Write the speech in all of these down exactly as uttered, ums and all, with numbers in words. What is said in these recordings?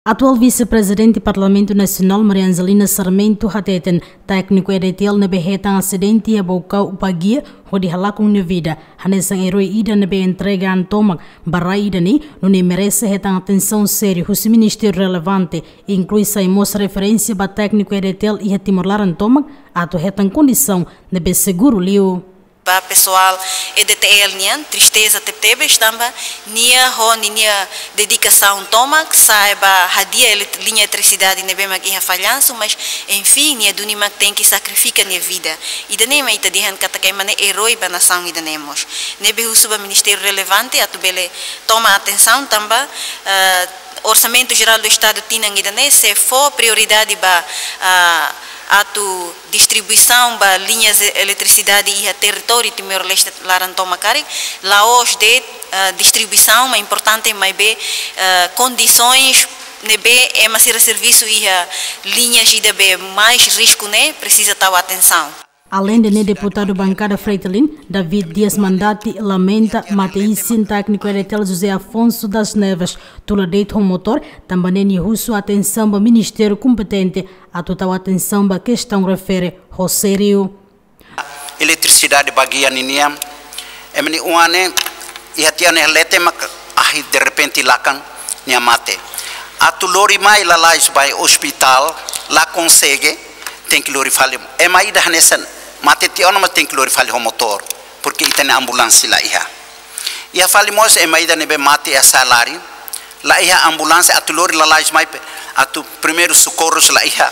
Atual vice-presidente do Parlamento Nacional, Maria Angelina Sarmento Hateten, técnico E D T L na berreta acidente e abocau upagia, onde halakung na vida. Hanesang herói ida na be entrega antomak, barra ida ni, não merece retang atenção séria. O ministério relevante inclui saímos referência para técnico E D T L e retimorlar antomak, ato retang condição de be seguro liu. Para pessoal E D T L nian tristeza teptebe estamba nia ho nia dedicação toma saiba hadia linha eletricidade nebe mag iha falhanço mas enfim nia dunimak tem que sacrifica nia vida e dane mai ta dihan kata kai mane herói ba nação ida nemos nebe husuba ministério relevante atubele toma atenção tamba uh, orçamento geral do estado tinang idane se for prioridade ba uh, atu distribuição ba linhas de eletricidade e a território Timor-Leste larantoma cari laos de uh, distribuição mas importante mais be uh, condições nebe é mas ser serviço e a linhas de be mais risco né precisa tal atenção. Além de deputado bancada Freitalin, David Dias Mandati lamenta mateisin técnico E D T L José Afonso das Neves, tula deito o motor, também nem russo atenção para ministério competente, a total atenção para questão refere ao sério. Eletricidade bagia ninia, é meni uane e até ane lete mak ahi de repente lakan nia mate. A tu lori mai la lais by hospital lá consegue tem que lori fale é mai da nessa mate ti ona mas tem que lori fale o motor porque tem ambulância lá ia e a fale mos é mai da nebe mate a salário lá ia ambulância a tu lori la lais mai a tu primeiro socorros lá ia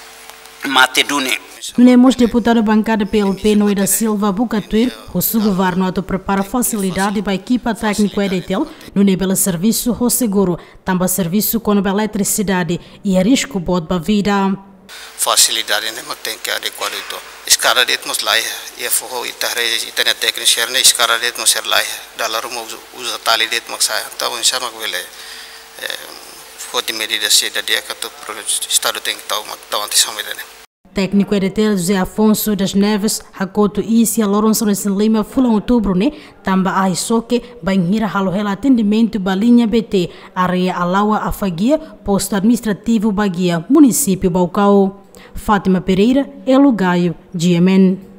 mate dune. Nemos deputado bancada P L P Noida Silva Bucatuir, o seu governo ato prepara facilidade para a equipa técnico E D T L no nível serviço o seguro, também serviço com a eletricidade e a risco bot para vida. Facilidade ne mak tem que adequado itu iskara det nos lai e fo itare itane technician ne iskara det nos ser lai dalar mo usa tali det mak sa ta on sa mak vele foti medidas se da dia kato pro estado tem que tal mak tal antisamidane. Técnico E D T L José Afonso das Neves, Hakoto Isia, Lourenço Lima, Fulan Outubro, né? Tamba a Isoque, Banhira Halohela Atendimento Balinha B T, Areia Alaua Afaguia, Posto Administrativo Baguia, Município Baucau. Fátima Pereira, Elo Gaio, G M N.